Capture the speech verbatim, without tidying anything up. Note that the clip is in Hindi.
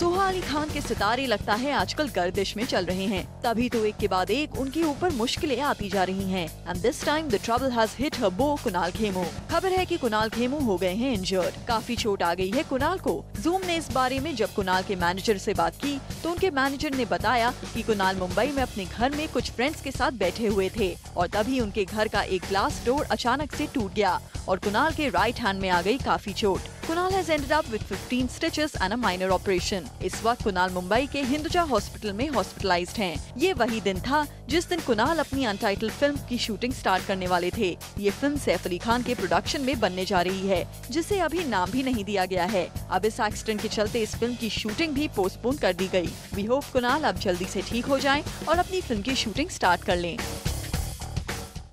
सोहा अली खान के सितारे लगता है आजकल गर्दिश में चल रहे हैं, तभी तो एक के बाद एक उनके ऊपर मुश्किलें आती जा रही हैं। And this time the trouble has hit her beau Kunal Khemu. खबर है कि कुणाल खेमू हो गए हैं इंजर्ड। काफी चोट आ गई है कुणाल को। जूम ने इस बारे में जब कुणाल के मैनेजर से बात की तो उनके मैनेजर ने बताया कि कुणाल मुंबई में अपने घर में कुछ फ्रेंड्स के साथ बैठे हुए थे और तभी उनके घर का एक ग्लास डोर अचानक से टूट गया और कुणाल के राइट हैंड में आ गई काफी चोट। Kunal has ended up with fifteen stitches and a minor operation। इस वक्त कुणाल मुंबई के हिंदुजा हॉस्पिटल में हॉस्पिटलाइज्ड हैं। ये वही दिन था जिस दिन कुणाल अपनी अनटाइटल्ड फिल्म की शूटिंग स्टार्ट करने वाले थे। ये फिल्म सैफ अली खान के प्रोडक्शन में बनने जा रही है, जिसे अभी नाम भी नहीं दिया गया है। अब इस एक्सीडेंट के चलते इस फिल्म की शूटिंग भी पोस्टपोन कर दी गई। वी होप कुणाल अब जल्दी से ठीक हो जाएं और अपनी फिल्म की शूटिंग स्टार्ट कर लें।